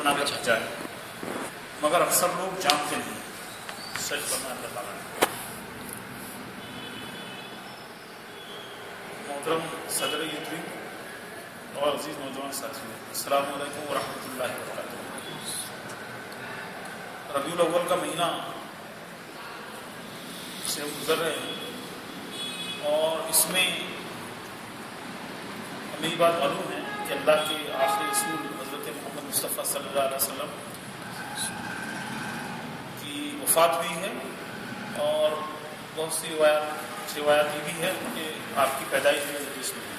کنارے رکھ جائے، مگر اکثر لوگ جانتے نہیں. سچ فرمایا اللہ تعالیٰ نے. محترم صدر یوٹری اور عزیز نوجوان ساتھیوں، السلام علیکم ورحمۃ اللہ وبرکاتہ. ربیع الاول کا مہینہ سے گزر رہے ہیں اور اس میں ہمیں یہ بات معلوم ہے کہ اللہ کے آخری رسول حضرت محمد مصطفیٰ صلی اللہ علیہ وسلم کی وفات ہوئی ہے، اور بہت سی روایات یہ بھی ہے کہ آپ کی پیدائش میں اس میں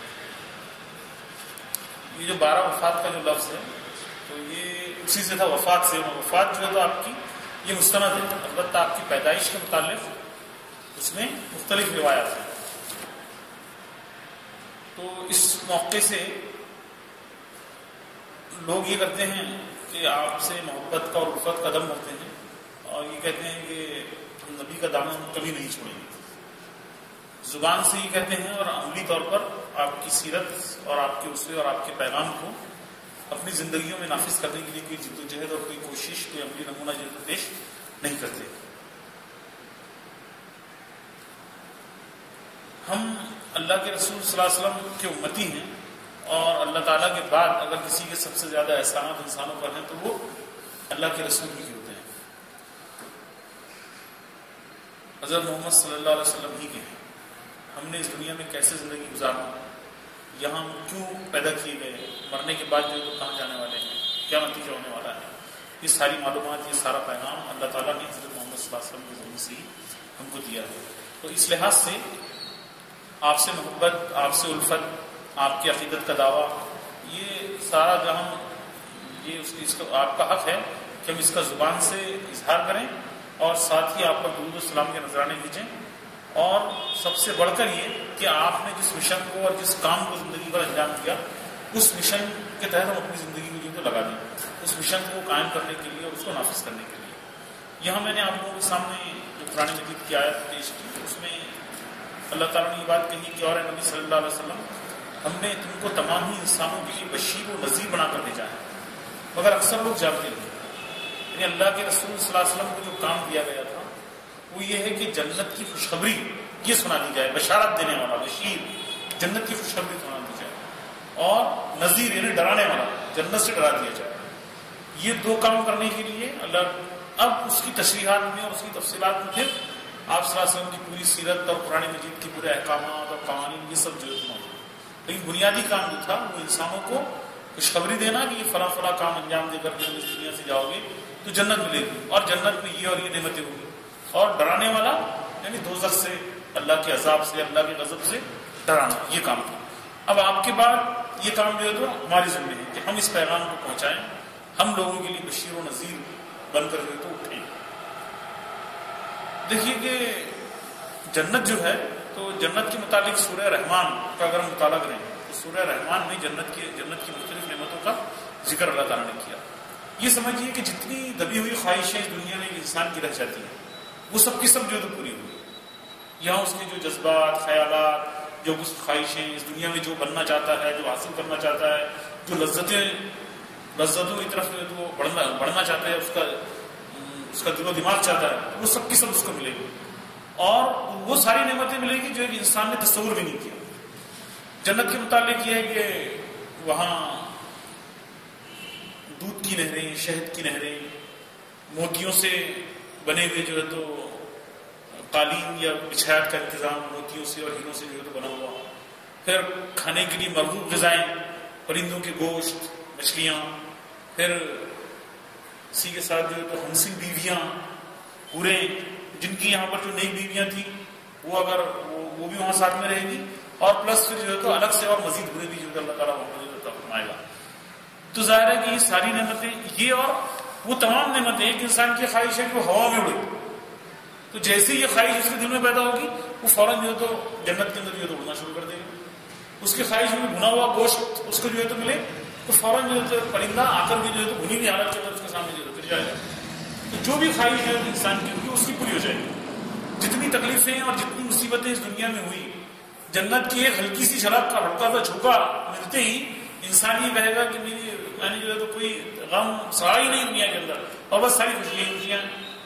یہ جو 12 وفات کا جو لفظ ہے تو یہ اسی سے تھا، وفات سے. وفات جو ہے تو آپ کی یہ مستند ہے، البتہ آپ کی پیدائش کے متعلق اس میں مختلف روایات ہیں. تو اس موقع سے لوگ یہ کرتے ہیں کہ آپ سے محبت کا اور الفت کا دم بھرتے ہیں اور یہ کہتے ہیں کہ ہم نبی کا دامن کبھی نہیں چھوڑیں گے. زبان سے یہ کہتے ہیں اور عملی طور پر آپ کی سیرت اور آپ کے اسوے اور آپ کے پیغام کو اپنی زندگیوں میں نافذ کرنے کے لیے کوئی جد و جہد اور کوئی کوشش، کوئی عملی نمونہ جو پیش نہیں کرتے. ہم اللہ کے رسول صلی اللہ علیہ وسلم کے امتی ہیں، اور اللہ تعالیٰ کے بعد اگر کسی کے سب سے زیادہ احسانات انسانوں پر ہیں تو وہ اللہ کے رسول ہی ہوتے ہیں. حضرت محمد صلی اللہ علیہ وسلم ہی کے ہیں. ہم نے اس دنیا میں کیسے زندگی گزارنا، یہاں ہم کیوں پیدا کیے گئے، مرنے کے بعد جو کہاں جانے والے ہیں، کیا نتیجہ ہونے والا ہے، یہ ساری معلومات، یہ سارا پیغام اللہ تعالیٰ نے حضرت محمد صلی اللہ علیہ وسلم کے ذریعے سے ہی ہم کو دیا ہے. تو اس لحاظ سے آپ سے محبت، آپ سے الفت، آپ کی عقیدت کا دعویٰ، یہ سارا جہاں یہ اس کا آپ کا حق ہے کہ ہم اس کا زبان سے اظہار کریں اور ساتھ ہی آپ پر درود و سلام کے نذرانے بھیجیں. اور سب سے بڑھ کر یہ کہ آپ نے جس مشن کو اور جس کام کو زندگی پر انجام دیا، اس مشن کے تحت ہم اپنی زندگی میں جو تو لگا دیں، اس مشن کو قائم کرنے کے لیے اور اس کو نافذ کرنے کے لیے. یہاں میں نے آپ لوگوں کے سامنے جو قرآن مجید کی آیت پیش کی، اس میں اللہ تعالیٰ نے یہ بات کہی کہ اور نبی صلی اللہ علیہ وسلم، ہم نے تم کو تمام ہی انسانوں کے لیے بشیر و نذیر بنا کر بھیجا ہے، مگر اکثر لوگ جانتے نہیں. یعنی اللہ کے رسول صلی اللہ علیہ وسلم کو جو کام دیا گیا تھا وہ یہ ہے کہ جنت کی خوشخبری یہ سنا دی جائے، بشارت دینے والا، بشیر، جنت کی خوشخبری سنا دی جائے، اور نذیر یعنی ڈرانے والا، جنت سے ڈرا دیا جائے. یہ دو کام کرنے کے لیے اللہ اب اس کی تشریحات میں اور اس کی تفصیلات میں پھر آپ صلی اللہ علیہ وسلم کی پوری سیرت اور قرآن مجید کے پورے احکامات اور قوانین یہ سب جو ہے موجود. لیکن بنیادی کام جو تھا وہ انسانوں کو خوشخبری دینا کہ یہ فلاں فلاں کام انجام دے کر کے اس دنیا سے جاؤ گے تو جنت ملے گی، اور جنت میں یہ اور یہ نعمتیں ہوں گی. اور ڈرانے والا یعنی دوزخ سے، اللہ کے عذاب سے، اللہ کے غضب سے ڈرانا، یہ کام تھا. اب آپ کے بعد یہ کام جو ہے تو ہماری ذمہ ہے کہ ہم اس پیغام کو پہنچائیں، ہم لوگوں کے لیے بشیر و نذیر بن کر جو ہے تو اٹھیں. دیکھیے کہ جنت جو ہے تو جنت کے متعلق سورہ رحمان کا اگر ہم مطالعہ کریں تو سورہ رحمان میں جنت کی مختلف نعمتوں کا ذکر اللہ تعالیٰ نے کیا. یہ سمجھیے کہ جتنی دبی ہوئی خواہشیں اس دنیا میں انسان کی رہ جاتی ہیں وہ سب کی سب جو ہے تو پوری ہوئی. یہاں اس کے جو جذبات، خیالات، جو کچھ خواہشیں، اس دنیا میں جو بننا چاہتا ہے، جو حاصل کرنا چاہتا ہے، جو لذتوں کی طرف جو ہے تو بڑھنا چاہتا ہے، اس کا دل و دماغ چاہتا ہے، وہ سب کی سب اس کو ملے گی. اور وہ ساری نعمتیں ملیں گی جو ایک انسان نے تصور بھی نہیں کیا. جنت کے متعلق یہ ہے کہ وہاں دودھ کی نہریں، شہد کی نہریں، موتیوں سے بنے ہوئے جو ہے تو قالین یا بچھائیات کا انتظام موتیوں سے اور ہیروں سے جو ہے تو بنا ہوا. پھر کھانے کے لیے مرغوب غذائیں، پرندوں کے گوشت، مچھلیاں، پھر اسی کے ساتھ جو ہے تو ہنسی بیویاں پورے، جن کی یہاں پر جو نئی بیویاں تھیں وہ اگر وہ بھی وہاں ساتھ میں رہے گی، اور پلس پھر جو ہے تو الگ سے اور مزید برے بھی جو ہے اللہ تعالیٰ فرمائے گا. تو ظاہر ہے کہ یہ ساری نعمتیں، یہ اور وہ تمام نعمتیں، ایک انسان کی خواہش ہے کہ وہ ہوا میں اڑے، تو جیسے یہ خواہش اس کے دل میں پیدا ہوگی وہ فوراً جو ہے تو جنت کے اندر جو ہے تو اڑنا شروع کر دے گا. اس کی خواہش میں بھنا ہوا گوشت اس کو جو ہے تو ملے تو فوراً جو ہے تو پرندہ آ کر کے جو ہے تو بھنی ہوئی حالت کے اندر اس کے سامنے جو ہے تو گر جائے گا. تو جو بھی خواہش جو ہے انسان کی ہوگی اس کی پوری ہو جائے گی. جتنی تکلیفیں اور جتنی مصیبتیں اس دنیا میں ہوئی، جنت کی ایک ہلکی سی جھلک کا ہلکا سا جھونکا ملتے ہی انسان یہ کہے گا کہ میری میں نے جو ہے تو کوئی غم سہا ہی نہیں دنیا کے اندر، اور بس ساری خوشیاں.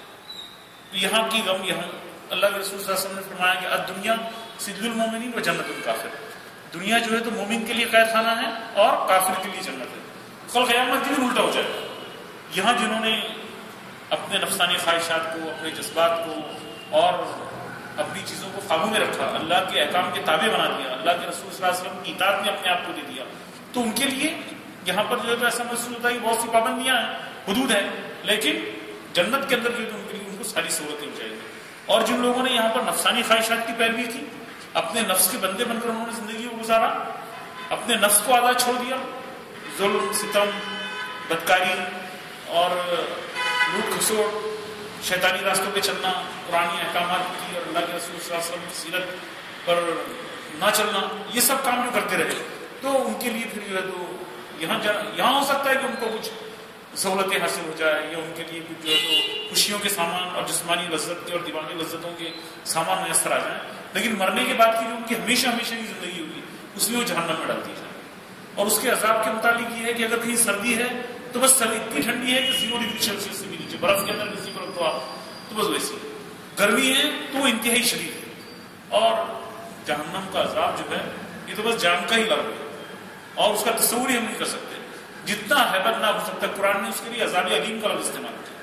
یہاں کی غم یہاں. اللہ کے رسول صلی اللہ علیہ وسلم نے فرمایا کہ الدنیا سجن المومنین و جنت الکافر. دنیا جو ہے تو مومن کے لیے قید خانہ ہے اور کافر کے لیے جنت ہے. کل قیامت کے دن الٹا ہو جائے گا. یہاں جنہوں نے اپنے نفسانی خواہشات کو، اپنے جذبات کو اور اپنی چیزوں کو قابو میں رکھا، اللہ کے احکام کے تابع بنا دیا، اللہ کے رسول صلی اللہ علیہ وسلم کی اطاعت میں اپنے آپ کو دے دیا، تو ان کے لیے یہاں پر جو ہے تو ایسا محسوس ہوتا ہے کہ بہت سی پابندیاں ہیں، حدود ہیں، لیکن جنت کے اندر جو ہے تو ان کے لیے ان کو ساری سہولتیں ہو جائیں گی. اور جن لوگوں نے یہاں پر نفسانی خواہشات کی پیروی کی، اپنے نفس کے بندے بن کر انہوں نے زندگی کو گزارا، اپنے نفس کو آزاد چھوڑ دیا، ظلم، ستم، بدکاری اور لوٹ کھسوٹ، شیطانی راستوں پہ چلنا، قرآنی احکامات کی اور اللہ کے رسول صلی اللہ علیہ وسلم کی سیرت پر نہ چلنا، یہ سب کام جو کرتے رہے، تو ان کے لیے پھر جو ہے تو یہاں ہو سکتا ہے کہ ان کو کچھ سہولتیں حاصل ہو جائے، یا ان کے لیے کچھ جو ہے تو خوشیوں کے سامان اور جسمانی لذت کے اور دماغی لذتوں کے سامان میسر آ جائیں، لیکن مرنے کے بعد کی جو ان کی ہمیشہ ہمیشہ کی زندگی ہوگی اس میں وہ جہنم میں ڈال دی جائے. اور اس کے عذاب کے متعلق یہ ہے کہ اگر کہیں سردی ہے تو بس سردی اتنی ٹھنڈی ہے کہ 0 ڈگری سیلسیس سے بھی نیچے، برف کے اندر کسی پر تو آپ تو بس ویسی. گرمی ہے تو انتہائی شدید ہے. اور جہنم کا عذاب جو ہے یہ تو بس جان کا ہی لفظ ہے اور اس کا تصور ہی ہم نہیں کر سکتے. جتنا ہیبت نہ ہو سکتا، قرآن نے اس کے لیے عذاب علیم کا لفظ استعمال کیا.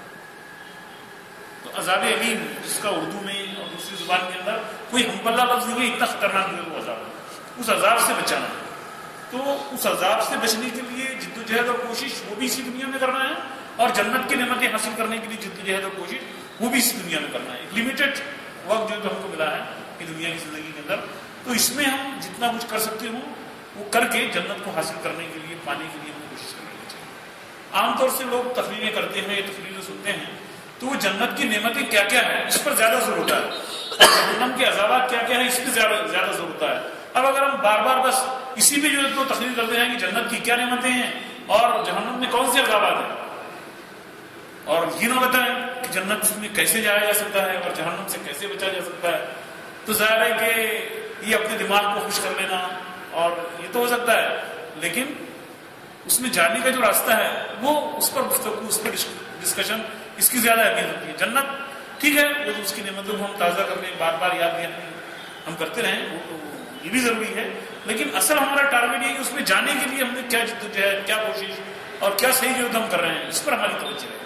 تو عذاب علیم جس کا اردو میں اور دوسری زبان کے اندر کوئی ہم پلہ لفظ نہیں ہے، اتنا خطرناک ہے وہ عذاب. اس عذاب سے بچانا ہے، تو اس عذاب سے بچنے کے لیے جد و جہد اور کوشش وہ بھی اسی دنیا میں کرنا ہے، اور جنت کی نعمتیں حاصل کرنے کے لیے جد و جہد اور کوشش وہ بھی اسی دنیا میں کرنا ہے. ایک لمیٹڈ وقت جو ہم کو ملا ہے کہ دنیا کی زندگی کے اندر، تو اس میں ہم جتنا کچھ کر سکتے ہوں وہ کر کے جنت کو حاصل کرنے کے لیے، پانے کے لیے ہمیں کوشش کرنی چاہیے. عام طور سے لوگ تقریریں کرتے ہیں یا تقریریں سنتے ہیں تو وہ جنت کی نعمتیں کیا کیا ہیں اس پر زیادہ زور ہوتا ہے، اور جہنم کے عذابات کیا کیا ہیں اس پہ زیادہ زور ہوتا ہے. اب اگر ہم بار بار بس اسی پہ جو ہے تو تقریر کرتے ہیں کہ جنت کی کیا نعمتیں ہیں اور جہنم میں کون سے عذابات ہیں، اور یہ نہ بتائیں کہ جنت میں کیسے جایا جا سکتا ہے اور جہنم سے کیسے بچا جا سکتا ہے، تو ظاہر ہے کہ یہ اپنے دماغ کو خوش کر لینا اور یہ تو ہو سکتا ہے، لیکن اس میں جانے کا جو راستہ ہے وہ اس پر گفتگو، اس پر ڈسکشن اس کی زیادہ اہمیت ہوتی ہے. جنت ٹھیک ہے وہ تو اس کی نعمتوں کو ہم تازہ کرنے، بار بار یاد دلانے ہم کرتے رہیں، وہ تو یہ بھی ضروری ہے، لیکن اصل ہمارا ٹارگیٹ یہ کہ اس میں جانے کے لیے ہم نے کیا جدوجہد، کیا کوشش اور کیا صحیح جو ہم کر رہے ہیں، اس پر ہماری توجہ ہے.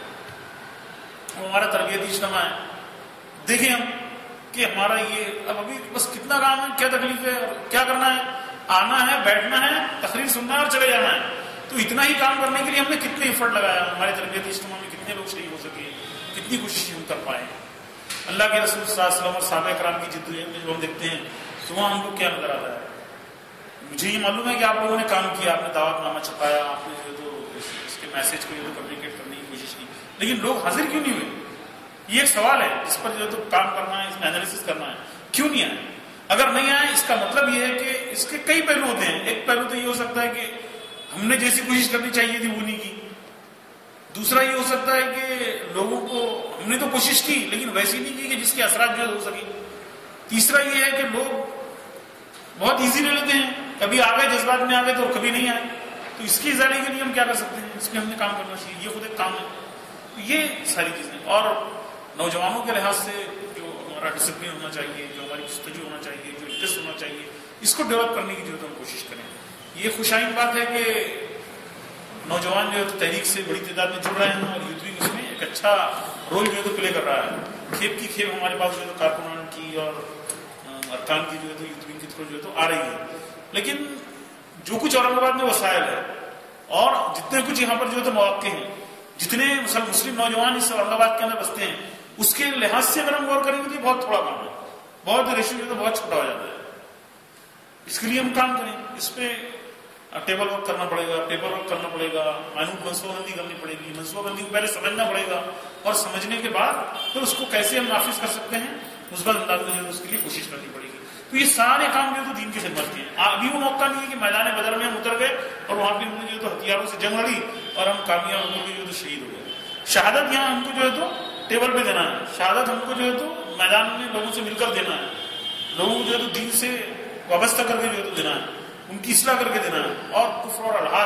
وہ ہمارا تربیتی اجتماع ہے. دیکھیں ہم کہ ہمارا یہ ابھی بس کتنا کام ہے، کیا تکلیف ہے، کیا کرنا ہے، آنا ہے، بیٹھنا ہے، تقریر سننا ہے اور چلے جانا ہے. تو اتنا ہی کام کرنے کے لیے ہم نے کتنے ایفرٹ لگایا، ہمارے تربیتی اجتماع میں کتنے لوگ شریک ہو سکے، کتنی کوشش ہم کر پائے. اللہ کے رسول صلی اللہ علیہ وسلم اور صحابہ کرام کی جدوجہد میں جو ہم دیکھتے ہیں تو وہاں ہم کو کیا نظر آتا ہے. مجھے یہ معلوم ہے کہ آپ لوگوں نے کام کیا، آپ نے دعوت نامہ چھپایا، آپ نے جو تو اس کے میسج کو جو کمیونیکیٹ کرنے کی کوشش کی، لیکن لوگ حاضر کیوں نہیں ہوئے؟ یہ ایک سوال ہے جس پر جو تو کام کرنا ہے، اس میں انالیسس کرنا ہے. کیوں نہیں آئے؟ اگر نہیں آئے اس کا مطلب یہ ہے کہ اس کے کئی پہلو ہوتے ہیں. ایک پہلو تو یہ ہو سکتا ہے کہ ہم نے جیسی کوشش کرنی چاہیے تھی وہ نہیں کی. دوسرا یہ ہو سکتا ہے کہ لوگوں کو ہم نے تو کوشش کی لیکن ویسی نہیں کی کہ جس کے اثرات جو ہو سکے. تیسرا یہ ہے کہ لوگ بہت ایزی لے لیتے ہیں، کبھی آ گئے جذبات میں آ گئے تو کبھی نہیں آئے. تو اس کی ازالے کے لیے ہم کیا کر سکتے ہیں؟ اس میں ہم نے کام کرنا چاہیے، یہ خود ایک کام ہے. یہ ساری چیزیں، اور نوجوانوں کے لحاظ سے جو ہمارا ڈسپلن ہونا چاہیے، جو ہماری جستجو ہونا چاہیے، جو انٹرسٹ ہونا چاہیے، اس کو ڈیولپ کرنے کی جو ہم کوشش کریں. یہ خوشائن بات ہے کہ نوجوان جو ہے تو تحریک سے بڑی تعداد میں جڑ رہے ہیں اور یوتھ ونگ اس میں ایک اچھا رول جو ہے تو پلے کر رہا ہے. کھیپ کی کھیپ ہمارے پاس جو ہے تو کارکنان کی اور ارکان کی جو ہے تو یوتھ ونگ کی طرف جو ہے تو آ رہی ہے. لیکن جو کچھ اورنگ آباد میں وسائل ہے اور جتنے کچھ یہاں پر جو ہے تو مواقع ہیں، جتنے مسلم نوجوان اس اورنگ آباد کے اندر بستے ہیں، اس کے لحاظ سے اگر ہم غور کریں گے تو یہ بہت تھوڑا کام ہے، بہت ریشو جو ہے تو بہت چھوٹا ہو جاتا ہے. اس کے لیے ہم کام کریں، اس پہ ٹیبل ورک کرنا پڑے گا، پیپر ورک کرنا پڑے گا، مائنوٹ منصوبہ بندی کرنی پڑے گی. منصوبہ بندی کو پہلے سمجھنا پڑے گا اور سمجھنے کے بعد پھر اس کو کیسے ہم نافذ کر سکتے ہیں مثبت انداز میں جو اس کے لیے کوشش کرنی پڑے گی. تو یہ سارے کام جو تو دین کی خدمت کے ہیں. ابھی وہ موقع نہیں ہے کہ میدان بدر میں ہم اتر گئے اور وہاں پہ ہم نے جو تو ہتھیاروں سے جنگ لڑی اور ہم کامیاب ہو کے جو تو شہید ہو گئے. شہادت یہاں ہم کو جو ہے تو ٹیبل پہ دینا ہے، شہادت ہم کو جو ہے تو میدان میں لوگوں سے مل کر دینا ہے، لوگوں کو جو ہے تو دین سے وابستہ کر کے جو ہے تو دینا ہے، ان کی اصلاح کر کے دینا ہے. اور کفر اور الحاد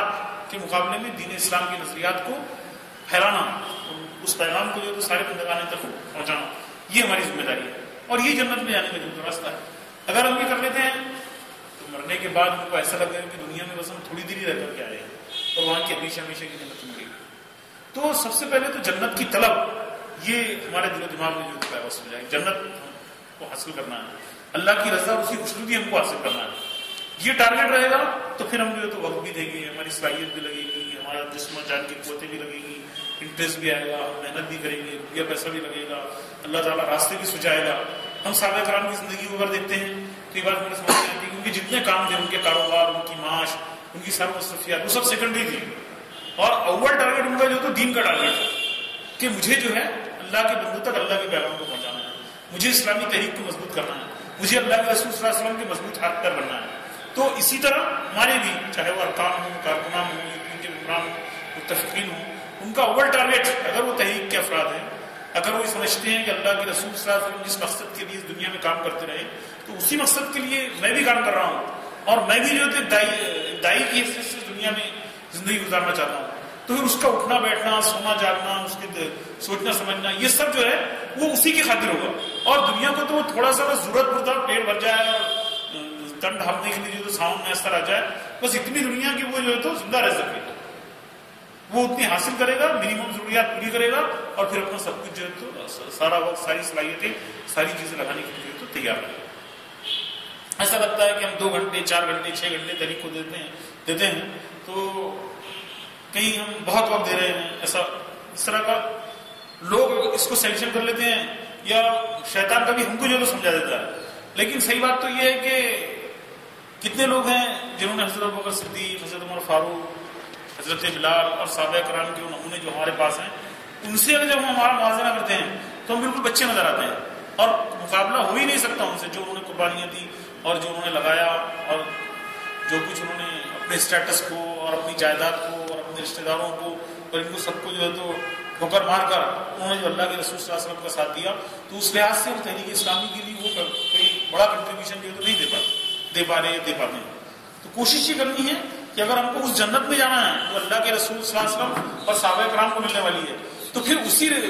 کے مقابلے میں دین اسلام کے نظریات کو پھیلانا، اس پیغام کو جو ہے سارے بندگان تک پہنچانا، یہ ہماری ذمہ داری ہے، اور یہ جنت میں جانے کا جو راستہ ہے۔ اگر ہم یہ کر لیتے ہیں تو مرنے کے بعد ان کو ایسا لگے گا کہ دنیا میں بس ہم تھوڑی دیر ہی رہ کر کے آئے ہیں اور وہاں کی ہمیشہ ہمیشہ کی جنت ملے گی۔ تو سب سے پہلے تو جنت کی طلب، یہ ہمارے دل و دماغ میں جو پیوست ہو جائے، جنت کو حاصل کرنا ہے، اللہ کی رضا، اسی خوشنودی ہم کو حاصل کرنا ہے، یہ ٹارگیٹ رہے گا تو پھر ہم جو ہے تو وقت بھی دیں گے، ہماری صلاحیت بھی لگے گی، ہمارا جسم و جان کی قوتیں بھی لگے گی، انٹرسٹ بھی آئے گا، ہم محنت بھی کریں گے، روپیہ پیسہ بھی لگے گا، اللہ تعالیٰ راستے بھی سجائے گا۔ ہم صحابہ کرام کی زندگی کو اگر دیکھتے ہیں تو یہ بات میرے سمجھ میں آتی ہے کہ ان کے جتنے کام تھے، ان کے کاروبار، ان کی معاش، ان کی سر مصروفیات، وہ سب سیکنڈری تھی، اور اول ٹارگیٹ ان کا جو تو دین کا ٹارگیٹ تھا کہ مجھے جو ہے اللہ کے بندوں تک اللہ کے پیغام کو پہنچانا ہے، مجھے اسلامی تحریک کو مضبوط کرنا ہے، مجھے اللہ کے رسول صلی اللہ علیہ وسلم کے مضبوط ہاتھ پر بننا ہے۔ تو اسی طرح ہمارے بھی، چاہے وہ ارکان ہوں، کارکنان ہوں، ان کے حکمران متفقین ہوں، ان کا اول ٹارگیٹ، اگر وہ تحریک کے افراد ہیں، اگر وہ سمجھتے ہیں کہ اللہ کے رسول صلی اللہ علیہ وسلم جس مقصد کے لیے اس دنیا میں کام کرتے رہے، تو اسی مقصد کے لیے میں بھی کام کر رہا ہوں، اور میں بھی جو ہے دائی کی حیثیت سے دنیا میں زندگی گزارنا چاہتا ہوں، تو پھر اس کا اٹھنا بیٹھنا، سونا جاگنا، اس کے سوچنا سمجھنا، یہ سب جو ہے وہ اسی کی خاطر ہوگا، اور دنیا کو تو وہ تھوڑا سا بس ضرورت پڑتا ہے، پیٹ بھر جائے اور تن ڈھانپنے کے لیے جو تو ساؤنڈ میسر آ جائے، بس اتنی دنیا کی وہ جو ہے تو زندہ رہ سکے، وہ اتنی حاصل کرے گا، منیمم ضروریات پوری کرے گا، اور پھر اپنا سب کچھ جو ہے تو سارا وقت، ساری صلاحیتیں، ساری چیزیں لگانے کے لیے تو تیار رہے گا۔ ایسا لگتا ہے کہ ہم 2 گھنٹے 4 گھنٹے 6 گھنٹے تحریک کو دیتے ہیں تو کہیں ہم بہت وقت دے رہے ہیں، ایسا اس طرح کا لوگ اس کو سینکشن کر لیتے ہیں، یا شیطان کا بھی ہم کو جو سمجھا دیتا ہے۔ لیکن صحیح بات تو یہ ہے کہ کتنے لوگ ہیں جنہوں نے حضرت ابوبکر صدیق، حضرت عمر فاروق، حضرت بلال اور صحابہ کرام کے نمونے جو ہمارے پاس ہیں، ان سے اگر جب ہم ہمارا موازنہ کرتے ہیں تو ہم بالکل بچے نظر آتے ہیں، اور مقابلہ ہو ہی نہیں سکتا ان سے، جو انہوں نے قربانیاں دی اور جو انہوں نے لگایا، اور جو کچھ انہوں نے اپنے اسٹیٹس کو اور اپنی جائیداد کو اور اپنے رشتہ داروں کو اور ان کو سب کو جو ہے تو ٹھوکر مار کر انہوں نے جو اللہ کے رسول صلی اللہ علیہ وسلم کا ساتھ دیا، تو اس لحاظ سے وہ تحریک اسلامی کے لیے وہ کوئی بڑا کنٹریبیوشن جو ہے تو نہیں دے پاتے ہیں۔ تو کوشش یہ کرنی ہے کہ اگر ہم کو اس جنت میں جانا ہے جو اللہ کے رسول صلی اللہ علیہ وسلم اور صحابہ کرام کو ملنے والی ہے، تو پھر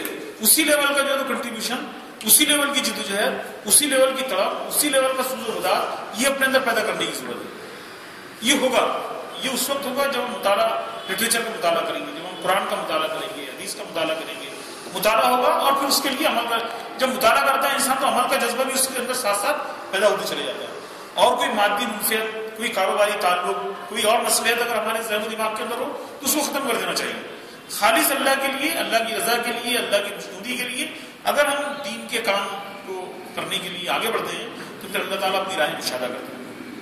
اسی لیول کا جو ہے تو کنٹریبیوشن، اسی لیول کی جدوجہد، اسی لیول کی طلب، اسی لیول کا سوز و بدار، یہ اپنے اندر پیدا کرنے کی ضرورت ہے۔ یہ ہوگا، یہ اس وقت ہوگا جب ہم مطالعہ، لٹریچر کا مطالعہ کریں گے، جب ہم قرآن کا مطالعہ کریں گے، حدیث کا مطالعہ کریں گے، مطالعہ ہوگا، اور پھر اس کے لیے عمل کا، جب مطالعہ کرتا ہے انسان تو عمل کا جذبہ بھی اس کے اندر ساتھ ساتھ پیدا ہوتے چلے جاتا ہے، اور کوئی مادی منفیت، کوئی کاروباری تعلق، کوئی اور مصلحت اگر ہمارے ذہن و دماغ کے اندر ہو تو اس کو ختم کر دینا چاہیے۔ خالص اللہ کے لیے، اللہ کی رضا کے لیے، اللہ کی خوشنودی کے لیے اگر ہم دین کے کام کو کرنے کے لیے آگے بڑھتے ہیں تو پھر اللہ تعالیٰ اپنی راہیں مشاہدہ کرتے ہیں۔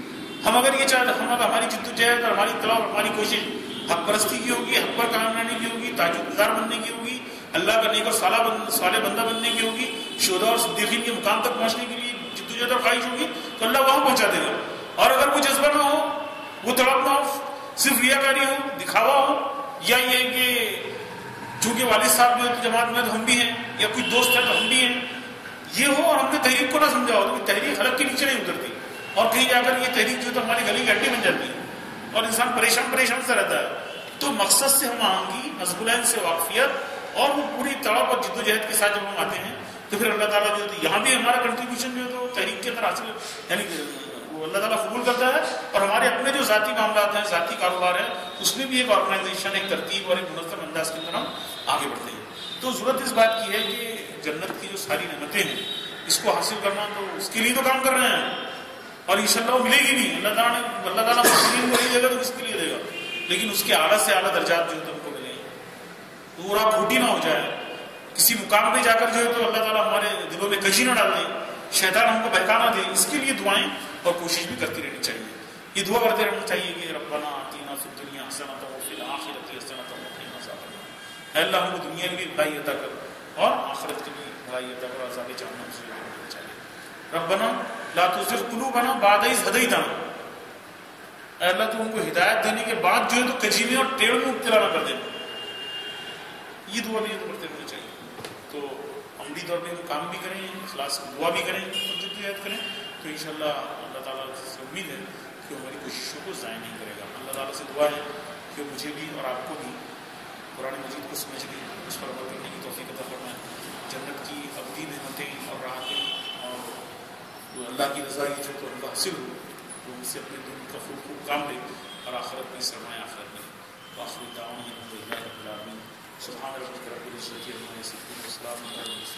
ہم اگر یہ چاہتے ہیں، ہماری جدوجہد اور ہماری طلب اور ہماری کوشش حق پرستی کی ہوگی، حق پر قائم رہنے کی ہوگی، تہجد گزار بننے کی ہوگی، اللہ کا نیک اور صالح بندہ بننے کی ہوگی، شہداء اور صدیقین کے مقام تک پہنچنے کے لیے جدوجہد اور خواہش ہوگی، تو اللہ وہاں پہنچا دے گا۔ اور اگر وہ جذبہ نہ ہو، وہ طلب نہ ہو، صرف ریاکاری ہو، دکھاوا ہو، یا یہ کہ چونکہ والد صاحب جو ہے جماعت میں تو ہم بھی ہیں، یا کچھ دوست ہیں تو ہم بھی ہیں، یہ ہو، اور ہم نے تحریک کو نہ سمجھا ہو، تو تحریک حلق کے نیچے نہیں اترتی، اور کہیں جا کر یہ تحریک جو تو ہماری گلی کی ہڈی بن جاتی ہے، اور انسان پریشان سے رہتا ہے۔ تو مقصد سے ہم آہنگی، نصب العین سے واقفیت، اور وہ پوری طلب اور جدوجہد کے ساتھ جب ہم آتے ہیں تو پھر اللہ تعالیٰ جو ہے یہاں بھی ہمارا کنٹریبیوشن جو ہے تو تحریک کے اندر حاصل، یعنی وہ اللہ تعالیٰ قبول کرتا ہے، اور ہمارے اپنے جو ذاتی معاملات ہیں، ذاتی کاروبار ہے، اس میں بھی ایک آرگنائزیشن، ایک ترتیب اور ایک منظم انداز کے اندر ہم آگے بڑھتے ہیں۔ تو ضرورت اس بات کی ہے کہ جنت کی جو ساری نعمتیں ہیں اس کو حاصل کرنا، تو اس کے لیے تو کام کر رہے ہیں، اور انشاءاللہ وہ ملے گی نہیں، اللہ تعالیٰ مسلمین کو نہیں دے گا تو کس کے لیے دے گا، لیکن اس کے اعلیٰ سے اعلیٰ درجات جو ہے تو ہم کو ملیں گے، تو وہ راہ کھوٹی نہ ہو جائے، کسی مقام پہ جا کر جو ہے تو اللہ تعالیٰ ہمارے دلوں میں کجی نہ ڈال دے، شیطان ہم کو بہکا نہ دے، اس کے لیے دعائیں اور کوشش بھی کرتی رہنی چاہیے۔ یہ دعا کرتے رہنا چاہیے کہ ربنا آتینا فی الدنیا حسنۃ وفی الآخرۃ حسنۃ وقنا عذاب النار، اے اللہ ہم کو دنیا کی بھی بھلائی عطا کر اور آخرت کی بھی بھلائی عطا کر، عذاب جہنم سے بچانا چاہیے۔ ربنا لا تزغ قلوبنا بعد إذ هديتنا، اے اللہ تو ان کو ہدایت دینے کے بعد جو ہے تو کجینے اور ٹیڑھ میں مبتلا نہ کر دینا، یہ دعا بھی کرتے رہنا چاہیے۔ تو عملی طور پہ ہم کام بھی کریں، اخلاص کی دعا بھی کریں اور جدوجہد کریں، تو انشاءاللہ اللہ تعالیٰ سے امید ہے کہ ہماری کوششوں کو ضائع نہیں کرے گا۔ اللہ تعالیٰ سے دعا ہے کہ مجھے بھی اور آپ کو بھی قرآن مجید کو سمجھنے اس پر عمل کرنے کی توفیق عطا فرمائے. جنت کی ابدی نعمتیں اور راحتیں اور اللہ کی رضا کی جو تو ان کا حاصل ہو تو ان سے اپنے دن کا خوب کام لے اور آخرت میں سرمایہ آخرت میں. وآخر دعوانا الحمد للہ رب العالمین. سبحان ربک رب العزة عما یصفون وسلام علی المرسلین.